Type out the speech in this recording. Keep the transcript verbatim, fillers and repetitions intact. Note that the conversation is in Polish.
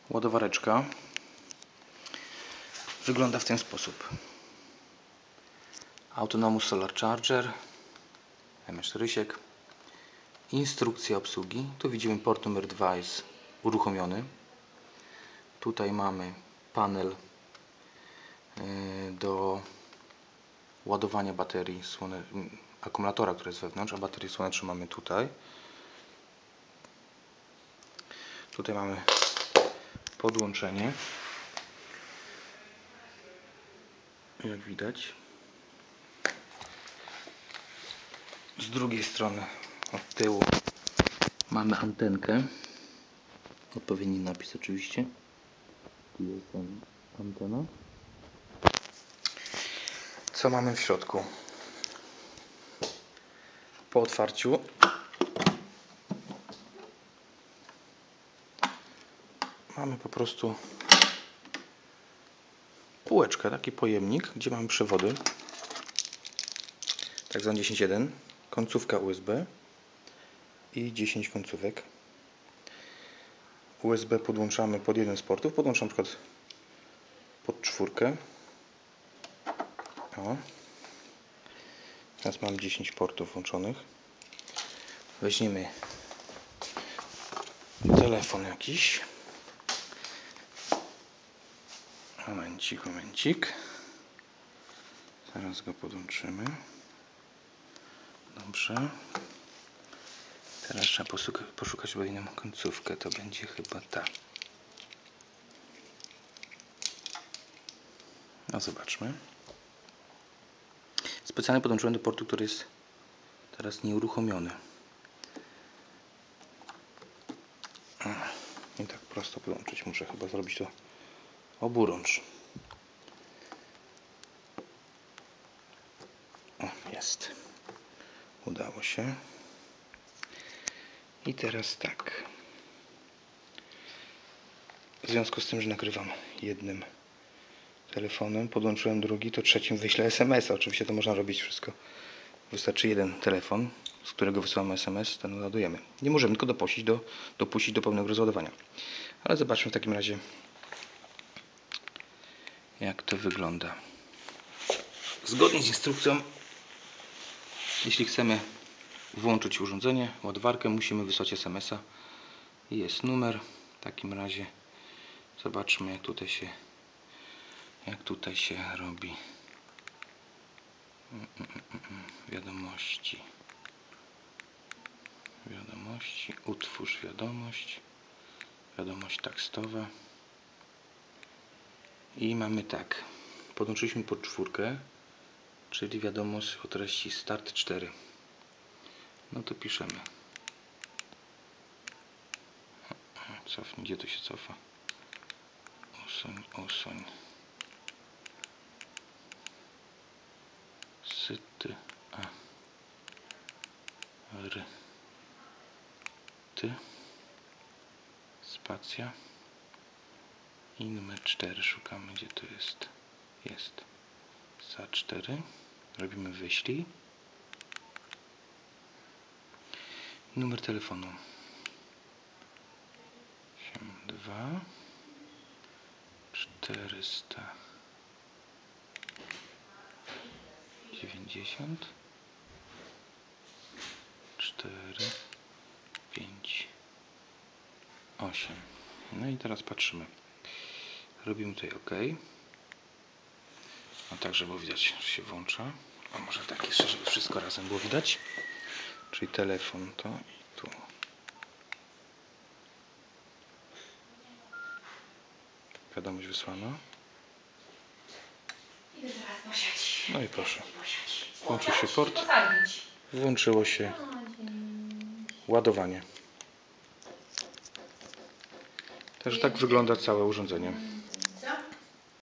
Ładowareczka wygląda w ten sposób. Autonomous Solar Charger, M czterysiek. Instrukcja obsługi. Tu widzimy port numer dwa jest uruchomiony. Tutaj mamy panel do ładowania baterii słone... akumulatora, który jest wewnątrz, a baterię słoneczną mamy tutaj. Tutaj mamy podłączenie. Jak widać. Z drugiej strony od tyłu mamy antenkę. Odpowiedni napis oczywiście. Tu jest antena. Co mamy w środku? Po otwarciu mamy po prostu półeczkę, taki pojemnik, gdzie mamy przewody. Tak zwany dziesięć jeden, końcówka U S B i dziesięć końcówek. U S B podłączamy pod jeden z portów, podłączam na przykład pod czwórkę. O. Teraz mam dziesięć portów włączonych. Weźmiemy telefon jakiś. Momencik, momencik. Zaraz go podłączymy. Dobrze. Teraz trzeba poszukać inną końcówkę. To będzie chyba ta. No zobaczmy. Specjalnie podłączyłem do portu, który jest teraz nieuruchomiony. Nie tak prosto podłączyć. Muszę chyba zrobić to oburącz. O, jest. Udało się. I teraz tak. W związku z tym, że nagrywam jednym telefonem, podłączyłem drugi, to trzecim wyślę S M S. Oczywiście to można robić wszystko. Wystarczy jeden telefon, z którego wysyłamy S M S, ten ładujemy. Nie możemy tylko dopuścić do, dopuścić do pełnego rozładowania. Ale zobaczmy w takim razie, jak to wygląda. Zgodnie z instrukcją, jeśli chcemy włączyć urządzenie, ładowarkę, musimy wysłać S M S a i jest numer. W takim razie zobaczmy, jak tutaj się jak tutaj się robi wiadomości wiadomości, utwórz wiadomość, wiadomość tekstowa i mamy tak, podłączyliśmy pod czwórkę, czyli wiadomość o treści start cztery. No to piszemy. Cofnij, gdzie to się cofa? Usuń, usuń. Syty, a, ry, ty, spacja i numer cztery szukamy, gdzie to jest. Jest. Za cztery. Robimy wyślij. Numer telefonu dwa czterysta dziewięćdziesiąt cztery pięć osiem. No i teraz patrzymy. Robimy tutaj OK. No tak, żeby było widać, że się włącza. A może tak jeszcze, żeby wszystko razem było widać. Czyli telefon to i tu. Wiadomość wysłana. No i proszę. Włączył się port. Włączyło się ładowanie. Także tak wygląda całe urządzenie.